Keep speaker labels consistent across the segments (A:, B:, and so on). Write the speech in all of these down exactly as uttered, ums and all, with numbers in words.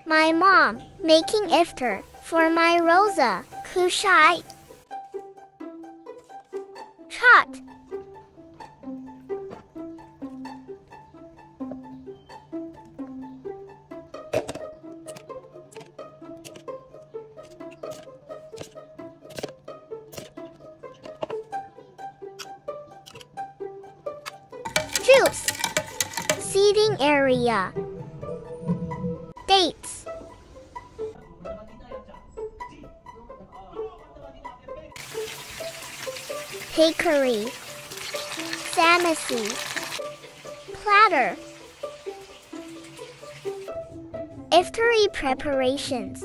A: My mom making iftar for my Roza, kushai. Chot. Juice. Seating area. Dates. Bakery. Samasi. Platter. Iftari preparations.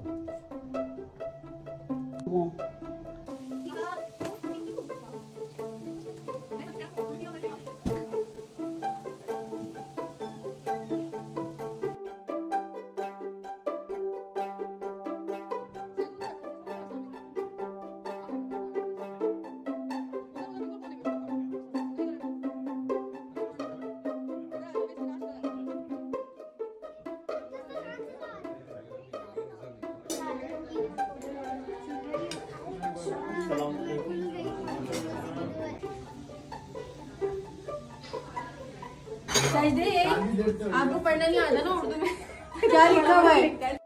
B: आपको पढ़ना नहीं आता ना उर्दू में क्या लिखा हुआ है?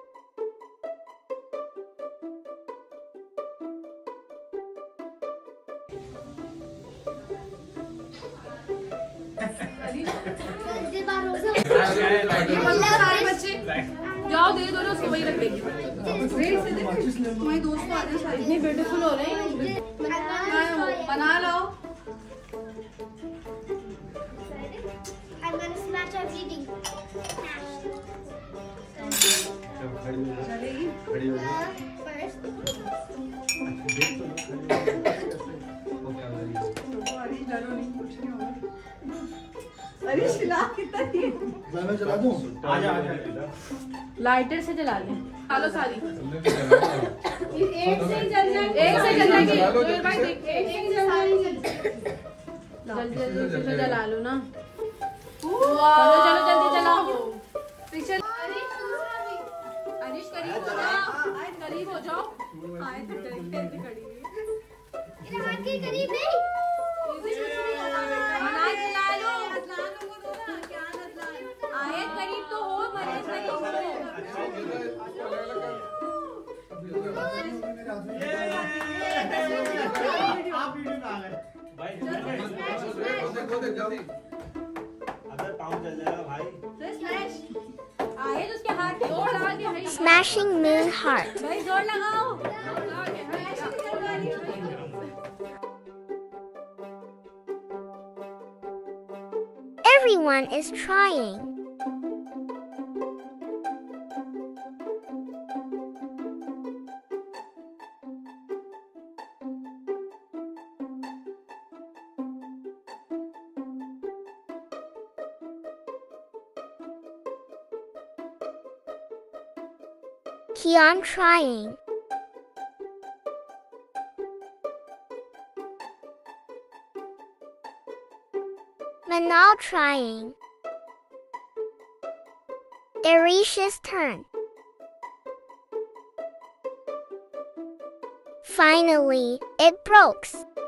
B: जाओ दे दो ना उसको वही रख देगी। तुम्हारे दोस्त को आते सारे इतने ब्यूटीफुल हो रहे हैं। बना लो।
A: I'm gonna smash everything.
B: चलेगी।
A: First.
B: अरे शिला कितना ही
C: मैं चला दूं? आजा आजा
B: लाइटर से जला ले। डालो सारी। एक से ही जल जाए। एक से जल जाएगी। तो भाई देख एक से ही सारी जल जल्दी जल्दी जला लो ना। चलो चलो जल्दी जलाओ। पिक्चर अनिश करीब हो जाओ। आए करीब हो जाओ। आए तो करीब है करीब।
A: इधर हाथ के करीब नहीं।
B: अनाज ला लो। अदलान को दो ना। क्या अदलान? आए करीब तो हो मरे सही हो।
C: आप वीडियो में आ गए भाई देखो देख जल्दी अगर पाँव चल जाएगा भाई
B: स्मैश आए तो उसके हाथ जोर लगा के
A: Smashing moon heart.
B: भाई जोर लगाओ।
A: Everyone is trying. Keep on trying. Manal trying. Arisha's turn. Finally, it broke.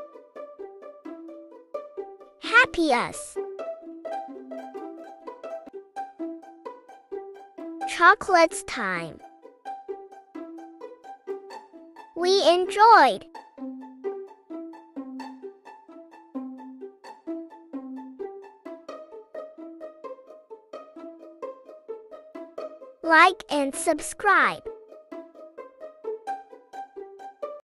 A: Happy us. Chocolates time. We enjoyed. Like and subscribe.